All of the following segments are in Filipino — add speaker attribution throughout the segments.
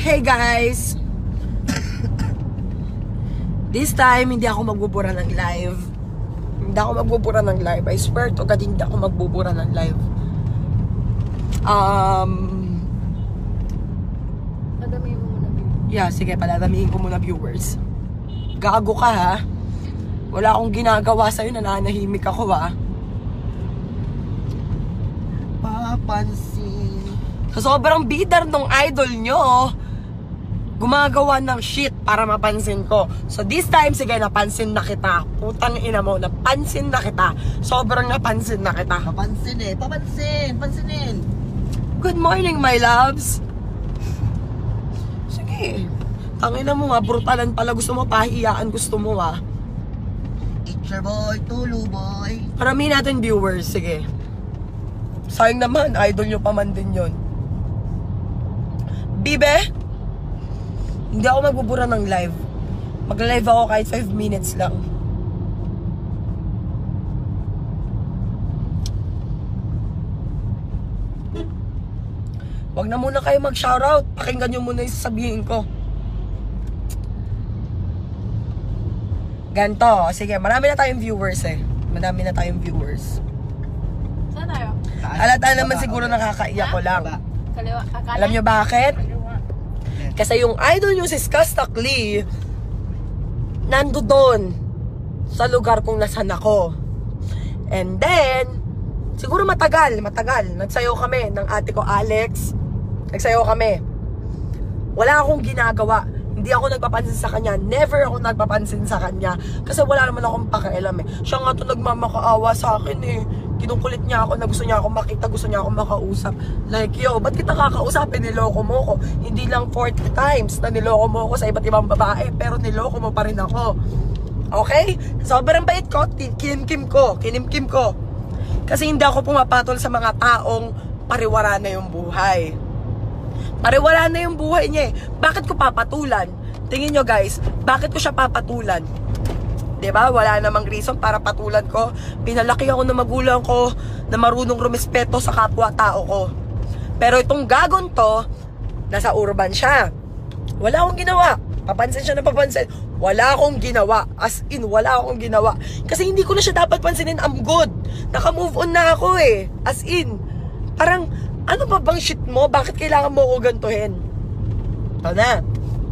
Speaker 1: Hey guys! This time, hindi ako magbubura ng live. Hindi ako magbubura ng live. I swear to God, hindi ako magbubura ng live.
Speaker 2: Padamihin mo muna viewers.
Speaker 1: Yeah, sige, padadamihin ko muna viewers. Gago ka ha. Wala akong ginagawa sa'yo, nananahimik ako ha.
Speaker 3: Papansin.
Speaker 1: Sa sobrang bidar nung idol nyo, gumagawa ng shit para mapansin ko. So this time, sige, napansin na kita. Putang ina mo, napansin na kita. Sobrang napansin na kita.
Speaker 3: Papansin eh. Papansin. Pansinin.
Speaker 1: Good morning, my loves. Sige. Tangina mo nga, brutalan pala. Gusto mo, pahiyaan gusto mo ha.
Speaker 3: It's your boy, Tulu boy.
Speaker 1: Parami natin viewers, sige. Sayang naman, idol nyo pa man din yun. Bibe? Hindi ako magbubura ng live. Mag-live ako kahit 5 minutes lang. Wag na muna kayo mag-shoutout. Pakinggan nyo muna yung sasabihin ko. Ganto. Sige, marami na tayong viewers eh. Marami na tayong viewers.
Speaker 2: Saan tayo?
Speaker 1: Halata naman siguro nakakaiyak ko lang.
Speaker 2: Kaliwa.
Speaker 1: Alam nyo bakit? Kasi yung idol nyo si Skastak Lee, nando doon sa lugar kung nasan ako. And then, siguro matagal. Nagsayaw kami ng ate ko Alex. Nagsayaw kami. Wala akong ginagawa. Hindi ako nagpapansin sa kanya. Never ako nagpapansin sa kanya. Kasi wala naman akong pakialam eh. Siya nga to nagmamakaawa sa akin eh. Kinukulit niya ako na gusto niya ako makita, gusto niya ako makausap. Like, yo, ba't kita kakausapin? Niloko mo ko. Hindi lang 40 times na niloko mo ko sa iba't ibang babae, pero niloko mo pa rin ako. Okay? Sobrang bait ko, kinimkim ko. Kasi hindi ako pumapatol sa mga taong pariwara na yung buhay. Pariwara na yung buhay niya eh. Bakit ko papatulan? Tingin nyo guys, bakit ko siya papatulan? Diba? Wala namang reason para patulan ko. Pinalaki ako ng magulang ko na marunong rumispeto sa kapwa-tao ko. Pero itong gagon to, nasa urban siya. Wala akong ginawa. Papansin siya na papansin. Wala akong ginawa. As in, wala akong ginawa. Kasi hindi ko na siya dapat pansinin. I'm good. Naka-move on na ako eh. As in, parang, ano ba bang shit mo? Bakit kailangan mo ako gantuhin? Ito na.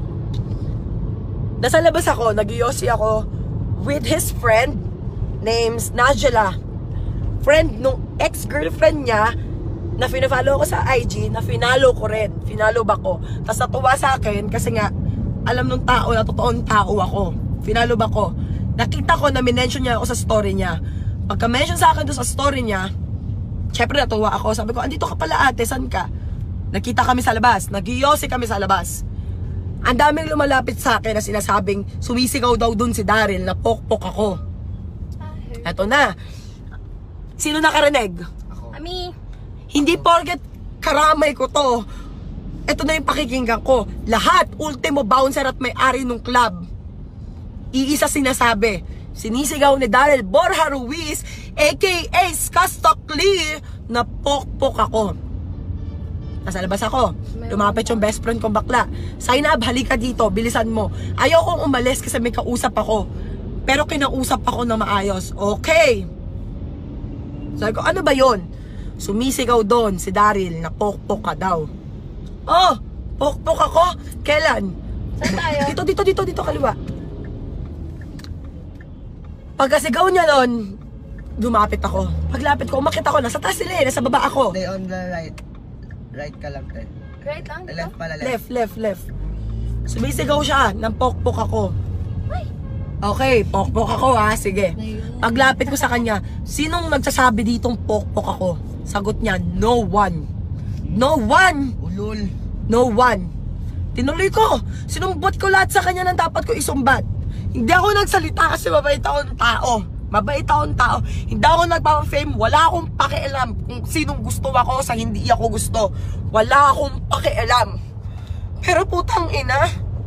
Speaker 1: Nasa labas ako, nag-yosi ako with his friend named Najela. Friend nung ex-girlfriend niya na fina-follow ko sa IG, na finalo ko rin. Finalo ba ko? Tapos natuwa sa akin kasi nga alam nung tao na totoong tao ako. Finalo ba ko? Nakita ko na minention niya ako sa story niya. Pagka-mention sa akin doon sa story niya, syempre natuwa ako. Sabi ko, andito ka pala ate, saan ka? Nakita kami sa labas. Nag-yosi kami sa labas. Ang daming lumalapit sa akin na sinasabing sumisigaw daw dun si Daryl na pokpok ako. Eto na. Sino nakarinig?
Speaker 3: Ako.
Speaker 2: Ami.
Speaker 1: Hindi porket karamay ko to. Eto na yung pakikinggan ko. Lahat, ultimo bouncer at may-ari ng club. Iisa sinasabi. Sinisigaw ni Daryl Borja Ruiz, aka Skastak Lee, na pokpok ako. Nasa labas ako. Lumapit yung best friend kong bakla. Zainab, halika dito. Bilisan mo. Ayaw kong umalis kasi may kausap ako. Pero kinausap ako na maayos. Okay. Sabi ko, ano ba yon? Sumisigaw doon si Daryl na pokpok ka daw. Oh, pokpok ako? Kailan?
Speaker 2: Saan tayo?
Speaker 1: Dito, kaliwa. Pagkasigaw niya doon, lumapit ako. Paglapit ko, umakit ako. Nasa taas sila eh. Nasa baba ako.
Speaker 3: Stay on the right. Right ka lang, te.
Speaker 2: Right lang?
Speaker 3: Left pala, left.
Speaker 1: Left. Sumisigaw siya ng pokpok ako. Okay, pokpok ako ha. Sige. Paglapit ko sa kanya, sinong nagsasabi ditong pokpok ako? Sagot niya, no one. No one!
Speaker 3: Ulol.
Speaker 1: No one. Tinuloy ko. Sinumbot ko lahat sa kanya ng dapat ko isumbat. Hindi ako nagsalita kasi mabait akong tao. Hindi ako nagpapa-fame. Wala akong pakialam kung sinong gusto ako sa hindi ako gusto. Wala akong pakialam. Pero putang ina,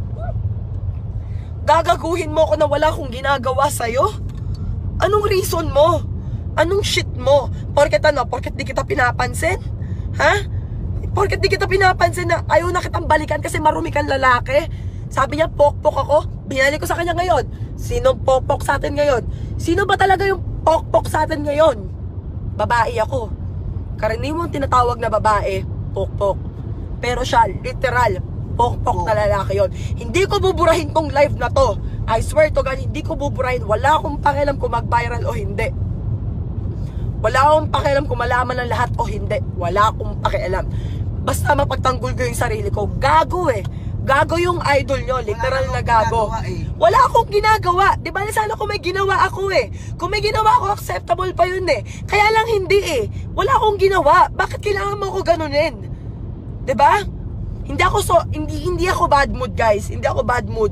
Speaker 1: gagaguhin mo ako na wala akong ginagawa sa'yo? Anong reason mo? Anong shit mo? Porket di kita pinapansin? Ha? Porket di kita pinapansin na ayaw na kitang balikan kasi marumi kang lalaki. Sabi niya, pokpok ako. Binalik ko sa kanya ngayon. Sinong pokpok sa atin ngayon? Sino ba talaga yung pokpok sa atin ngayon? Babae ako. Karaniwang tinatawag na babae, pokpok. Pero siya, literal, pokpok na lalaki yon. Hindi ko buburahin tong live na to. I swear to God, hindi ko buburahin. Wala akong pakialam kung mag-viral o hindi. Wala akong pakialam kung malaman ng lahat o hindi. Wala akong pakialam. Basta mapagtanggol ko yung sarili ko. Gago eh. Gago yung idol nyo. Literal na gago. Wala akong ginagawa. Di ba sana kung may ginawa ako eh. Kung may ginawa ako, acceptable pa yun eh. Kaya lang hindi eh. Wala akong ginawa. Bakit kailangan mo ako ganunin? Di ba? Hindi ako bad mood, guys. Hindi ako bad mood.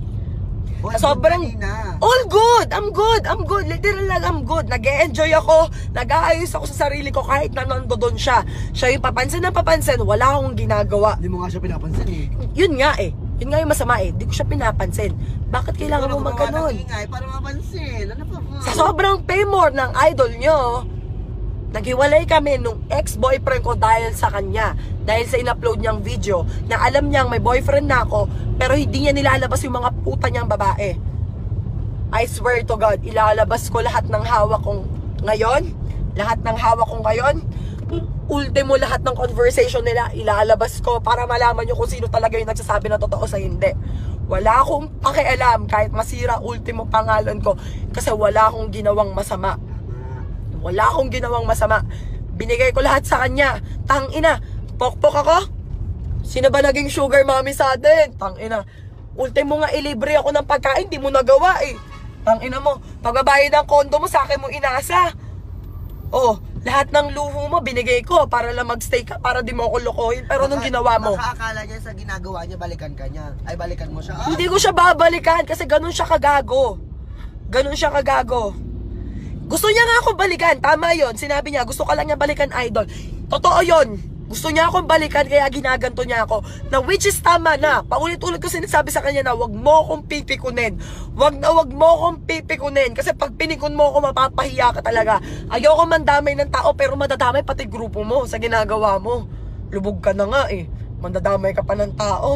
Speaker 1: Sobrang all good. I'm good. Literal lang, I'm good. Nag-e-enjoy ako. Nag-aayos ako sa sarili ko kahit na nandoon siya. Siya yung papansin na papansin. Wala akong ginagawa.
Speaker 3: Hindi mo nga siya pinapansin eh.
Speaker 1: Yun nga eh. Yun nga yung masama eh. Hindi ko siya pinapansin. Bakit kailangan mo magganon?
Speaker 3: Para mapansin. Ano pa po?
Speaker 1: Sa sobrang paymore ng idol nyo, naghiwalay kami nung ex-boyfriend ko dahil sa kanya. Dahil sa in-upload niyang video na alam niyang may boyfriend na ako pero hindi niya nilalabas yung mga puta niyang babae. I swear to God, ilalabas ko lahat ng hawak kong ngayon. Lahat ng hawak kong ngayon. Ultimo lahat ng conversation nila, ilalabas ko para malaman niyo kung sino talaga yung nagsasabi na totoo sa hindi. Wala akong pakialam kahit masira ultimo pangalan ko kasi wala akong ginawang masama. Wala akong ginawang masama. Binigay ko lahat sa kanya. Tangina, pokpok ako? Sino ba naging sugar mommy sa atin? Tangina. Ultimo nga ilibre ako ng pagkain, di mo nagawa eh. Tangina mo, pagbabayad ng kondo mo, sa akin mo inasa. Oh, lahat ng luho mo binigay ko para lang magstay ka, para di mo ako lokohin. Pero nung ginawa mo,
Speaker 3: makakakala niya sa ginagawa niya, balikan ka niya. Ay, balikan mo siya.
Speaker 1: Hindi ko siya babalikan kasi ganun siya kagago. Ganun siya kagago. Gusto niya nga ako balikan, tama yon. Sinabi niya, gusto ka lang niya balikan, idol. Totoo yon. Gusto niya akong balikan kaya ginaganto niya ako. Na which is tama na. Paulit-ulit ko sinasabi sa kanya na wag mo akong pipikunin. Wag mo akong pipikunin. Kasi pag pinikun mo ako, mapapahiya ka talaga. Ayoko mandamay ng tao pero madadamay pati grupo mo sa ginagawa mo. Lubog ka na nga eh. Mandadamay ka pa ng tao.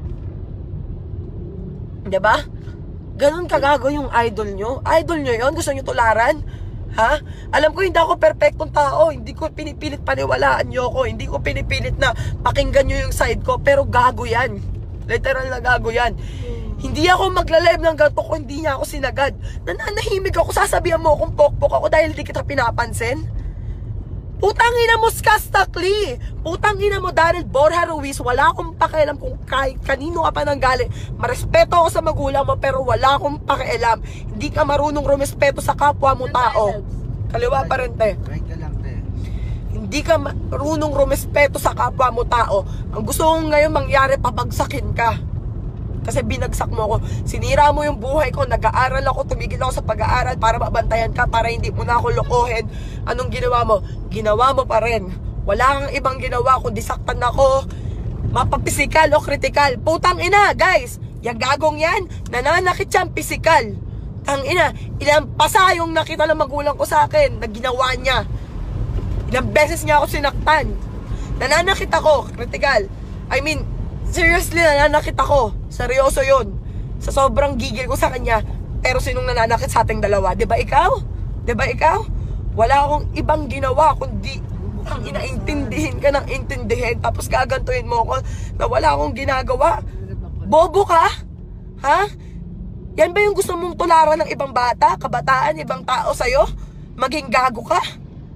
Speaker 1: Diba? Ganun kagago yung idol nyo. Idol nyo yon. Gusto nyo tularan? Ha? Alam ko hindi ako perfectong tao. Hindi ko pinipilit paniwalaan nyo ako. Hindi ko pinipilit na pakinggan nyo yung side ko. Pero gago yan. Literal na gago yan. Hindi ako magla-live ng ganito kung hindi niya ako sinagad. Nananahimik ako. Sasabihan mo akong pokpok ako dahil di kita pinapansin. Putang ina mo, Skastakli. Putang ina mo, Daryl Borja Ruiz. Wala akong pakialam kung kahit kanino ka pa nang galing. Marespeto ako sa magulang mo pero wala akong pakialam. Hindi ka marunong rumespeto sa kapwa mo tao. Kaliwa pa rin, te.
Speaker 3: Right ka lang, te.
Speaker 1: Hindi ka marunong rumespeto sa kapwa mo tao. Ang gusto kong ngayon mangyari, pabagsakin ka. Kasi binagsak mo ako. Sinira mo yung buhay ko. Nag-aaral ako. Tumigil ako sa pag-aaral para mabantayan ka. Para hindi mo na ako lokohin. Anong ginawa mo? Ginawa mo pa rin. Wala kang ibang ginawa kundi saktan ako. Mapapisikal o kritikal. Putang ina, guys. Yung gagong yan, nananakit siyang pisikal. Tang ina, ilang pasa yung nakita ng magulang ko sa akin na ginawa niya. Ilang beses niya ako sinaktan. Nananakit ako, kritikal. I mean, seriously, nananakit ako. Seryoso yun. Sa sobrang gigil ko sa kanya. Pero sinong nananakit sa ating dalawa? Diba ikaw? Diba ikaw? Wala akong ibang ginawa kundi ang inaintindihin ka ng intindihin. Tapos gagantuhin mo ako na wala akong ginagawa. Bobo ka? Ha? Yan ba yung gusto mong tularan ng ibang bata? Kabataan, ibang tao sa'yo? Maging gago ka?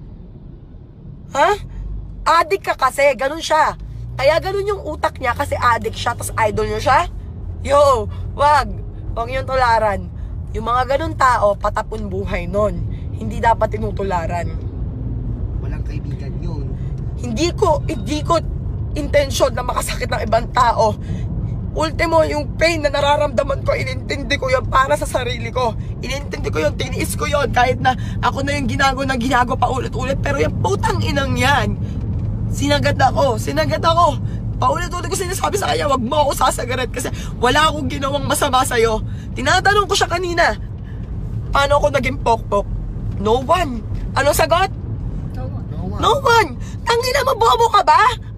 Speaker 1: Ha? Adik ka kasi. Ganun siya. Kaya ganun yung utak niya kasi addict siya, tapos idol niya siya. Yo, wag yung tularan. Yung mga ganun tao, patapon buhay nun. Hindi dapat tinutularan.
Speaker 3: Walang kaibigan yun.
Speaker 1: Hindi ko intensyon na makasakit ng ibang tao. Ultimo, yung pain na nararamdaman ko, inintindi ko yun para sa sarili ko. Inintindi ko yun, tiniis ko yun. Kahit na ako na yung ginago pa ulit-ulit. Pero yung putang inang yan, Sinagad ako. Paulit-ulit ko sinasabi sa kanya, wag mo ako sasagarat kasi wala akong ginawang masama sa'yo. Tinatanong ko siya kanina, paano ako naging pokpok? No one. Anong sagot?
Speaker 2: No one.
Speaker 1: No one. Tangina mo, bobo ka ba?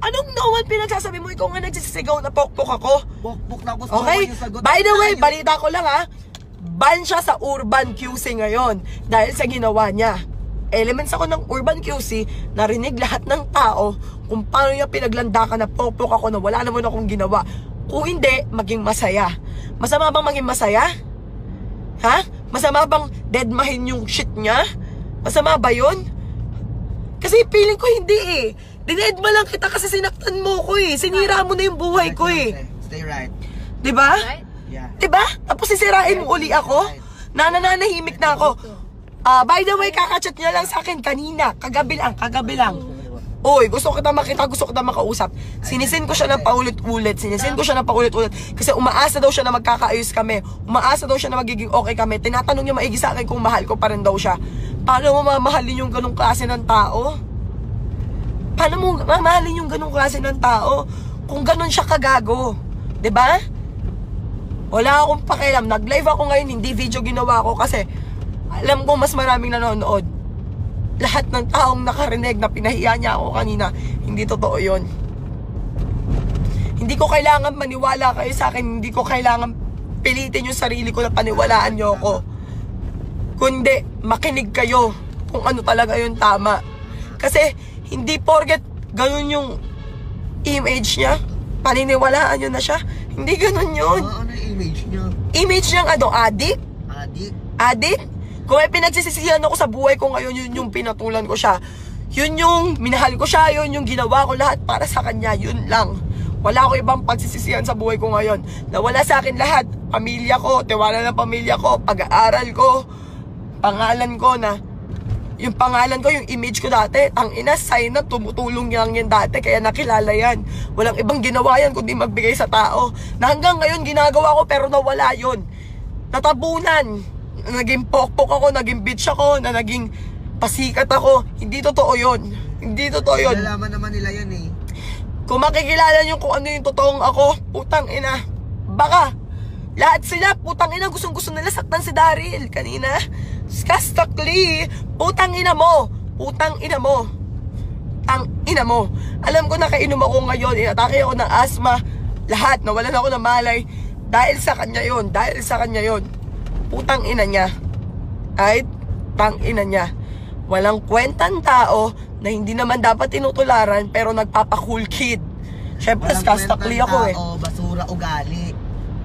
Speaker 1: Anong naman pinagsasabi mo? Ikaw nga nagsisigaw na pokpok ako.
Speaker 3: Pokpok na gusto
Speaker 1: Okay?
Speaker 3: yung sagot.
Speaker 1: By the way, balita ko lang ha. Ban siya sa Urban QC ngayon dahil sa ginawa niya. Elements ako ng Urban QC, narinig lahat ng tao kung paano niya pinaglandakan na pokpok ako na wala naman akong ginawa. Kung hindi, maging masaya. Masama bang maging masaya? Ha? Masama bang deadmahin yung shit niya? Masama ba yun? Kasi feeling ko hindi eh. Dinedma lang kita kasi sinaktan mo ko eh. Sinira mo na yung buhay ko eh.
Speaker 3: Stay right.
Speaker 1: Diba?
Speaker 2: Right?
Speaker 3: Yeah.
Speaker 1: Diba? Tapos sisirain mo uli ako? Nananahimik na ako. By the way, kakachat niya lang sa akin kanina. Kagabi lang. Uy, gusto kita makita, gusto kita makausap. Sinisin ko siya ng paulit-ulit. Kasi umaasa daw siya na magkakaayos kami. Umaasa daw siya na magiging okay kami. Tinatanong niya maigi sa akin kung mahal ko pa rin daw siya. Paano mo mamahalin yung ganong klase ng tao? Paano mo mamahalin yung ganong klase ng tao? Kung ganon siya kagago. 'Di ba? Wala akong pakialam. Nag-live ako ngayon, hindi video ginawa ko kasi alam ko mas maraming nanonood. Lahat ng taong nakarinig na pinahiya niya ako kanina, hindi totoo yun. Hindi ko kailangan maniwala kayo sa akin. Hindi ko kailangan pilitin yung sarili ko na paniwalaan niyo ako. Kundi, makinig kayo kung ano talaga yung tama. Kasi, hindi porket ganun yung image niya, paniniwalaan niyo na siya. Hindi ganun yun.
Speaker 3: Ano yung image niya?
Speaker 1: Image niyang ano, addict?
Speaker 3: Adik?
Speaker 1: Kung may pinagsisisihan ako sa buhay ko ngayon, yun yung pinatulan ko siya. Yun yung minahal ko siya, yun yung ginawa ko lahat para sa kanya, yun lang. Wala ko ibang pagsisisihan sa buhay ko ngayon. Nawala sa akin lahat. Pamilya ko, tiwala ng pamilya ko, pag-aaral ko, pangalan ko na, yung pangalan ko, yung image ko dati, ang ina, sign na tumutulong lang yan dati, kaya nakilala yan. Walang ibang ginawa yan kundi magbigay sa tao. Na hanggang ngayon ginagawa ko pero nawala yun. Natabunan. Naging pokpok ako, naging bitch ako, na naging pasikat ako. Hindi totoo yun. Hindi totoo yun.
Speaker 3: Nalaman naman nila yan eh.
Speaker 1: Kung makikilala nyo kung ano yung totoong ako, putang ina. Baka, lahat sila, putang ina, gustong-gusto nila saktan si Daryl kanina. Skastakli, putang ina mo. Putang ina mo. Tang ina mo. Alam ko nakainom ako ngayon, inatake ako ng asthma. Lahat, nawalan ako ng malay. Dahil sa kanya yun, Putang ina niya. Ay, tang ina niya. Walang kwentang tao na hindi naman dapat tinutularan pero nagpapa-cool kid. Syempre, skastakli ako eh.
Speaker 3: Basura ugali.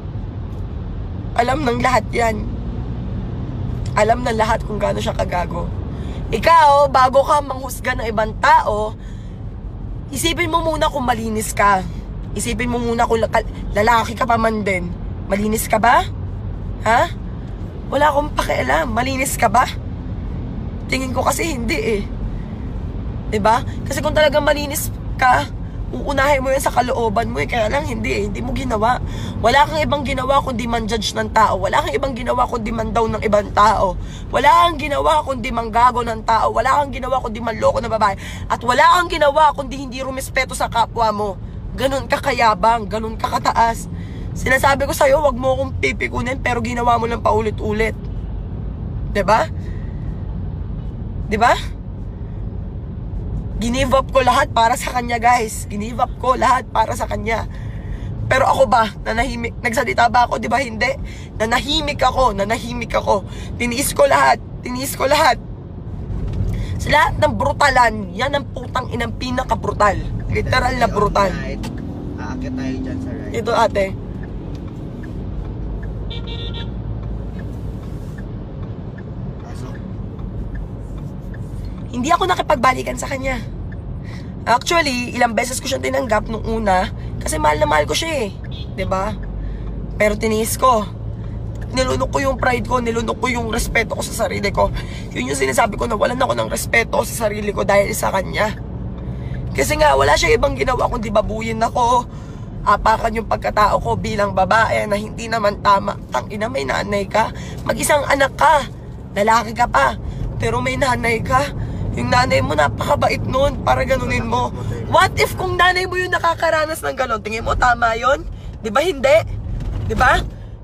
Speaker 1: Alam ng lahat yan. Alam ng lahat kung gaano siya kagago. Ikaw, bago ka manghusga ng ibang tao, isipin mo muna kung malinis ka. Isipin mo muna kung lalaki ka pa man din. Malinis ka ba? Ha? Wala akong pakialam. Malinis ka ba? Tingin ko kasi hindi eh. 'Di ba? Kasi kung talagang malinis ka, uunahin mo yan sa kalooban mo eh. Kaya lang hindi eh. Hindi mo ginawa. Wala kang ibang ginawa kundi man-judge ng tao. Wala kang ibang ginawa kundi man-down ng ibang tao. Wala kang ginawa kundi manggago ng tao. Wala kang ginawa kundi manloko ng babae. At wala kang ginawa kundi hindi rumispeto sa kapwa mo. Ganun ka kayabang. Ganun ka kataas. Sinasabi ko sa'yo, wag mo akong pipikunin pero ginawa mo lang paulit-ulit. 'Di ba? 'Di ba? Give up ko lahat para sa kanya, guys. Give up ko lahat para sa kanya. Pero ako ba, nanahimik? Nagsalita ba ako? 'Di ba hindi? Nanahimik ako. Tiniis ko lahat. Sa lahat ng brutalan, yan ang putang inang pinaka-brutal. Literal na brutal.
Speaker 3: Aakit tayo dyan sa right.
Speaker 1: Ito ate. Hindi ako nakipagbalikan sa kanya. Actually, ilang beses ko siyang tinanggap nung una kasi mahal na mahal ko siya eh. 'Di ba? Pero tiniis ko. Nilunok ko yung pride ko, nilunok ko yung respeto ko sa sarili ko. Yun yung sinasabi ko na walan ako ng respeto sa sarili ko dahil sa kanya. Kasi nga, wala siya ibang ginawa kundi babuyin ako, apakan yung pagkatao ko bilang babae na hindi naman tama. Tangina, may nanay ka. Mag-isang anak ka. Lalaki ka pa. Pero may nanay ka. Yung nanay mo napakabait nun para ganunin mo. What if kung nanay mo yung nakakaranas ng ganon? Tingin mo tama yun? Di ba hindi? Di ba?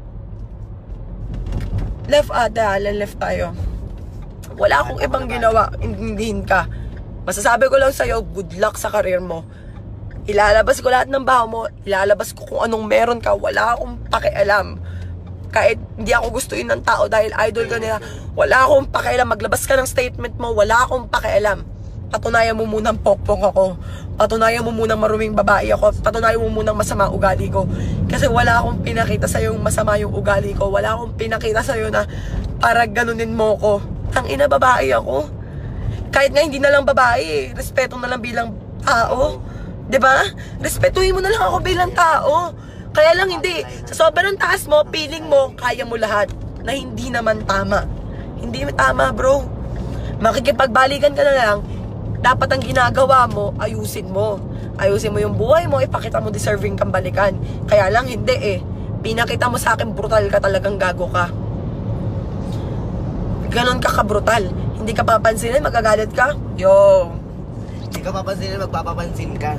Speaker 1: Left left tayo. Wala akong ibang ginawa. Hindihin ka. Masasabi ko lang sa'yo, good luck sa karir mo. Ilalabas ko lahat ng baho mo. Ilalabas ko kung anong meron ka. Wala akong pakialam. Kahit hindi ako gustuin ng tao dahil idol ka nila, wala akong pakialam. Maglabas ka ng statement mo, wala akong pakialam. Patunayan mo munang pokpok ako. Patunayan mo munang maruming babae ako. Patunayan mo munang masama ugali ko. Kasi wala akong pinakita sa'yo yung masama yung ugali ko. Wala akong pinakita sa'yo na para ganunin mo ko. Tangina, babae ako. Kahit nga hindi na lang babae, respeto na lang bilang tao. 'Di ba? Respetuhin mo na lang ako bilang tao. Kaya lang hindi. Sa sobrang taas mo, feeling mo, kaya mo lahat. Na hindi naman tama. Hindi tama, bro. Makikipagbalikan ka na lang, dapat ang ginagawa mo, ayusin mo. Ayusin mo yung buhay mo, ipakita mo deserving kang balikan. Kaya lang hindi eh. Pinakita mo sa akin, brutal ka, talagang gago ka. Ganon ka ka-brutal. Hindi ka papansinin, magagalit ka. Yo.
Speaker 3: Hindi ka papansinin, magpapapansin ka.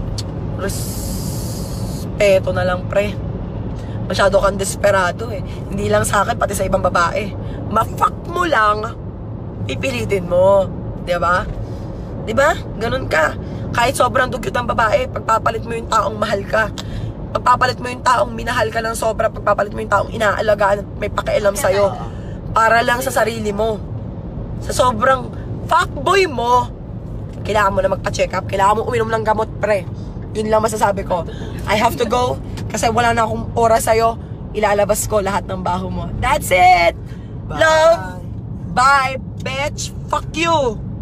Speaker 1: Respeto na lang, pre. Masyado kang desperado eh. Hindi lang sa akin, pati sa ibang babae. Ma-fuck mo lang, pipilitin mo. Diba? Diba? Ganon ka. Kahit sobrang dugyot ng babae, pagpapalit mo yung taong mahal ka. Pagpapalit mo yung taong minahal ka ng sobra, pagpapalit mo yung taong inaalagaan at may pakialam sa'yo. Para lang sa sarili mo. Sa sobrang fuckboy mo, kailangan mo na magpa-check up. Kailangan mo uminom ng gamot, pre. Yun lang masasabi ko. I have to go kasi wala na akong oras sa'yo. Ilalabas ko lahat ng baho mo. That's it!
Speaker 3: Bye.
Speaker 1: Love! Bye, bitch! Fuck you!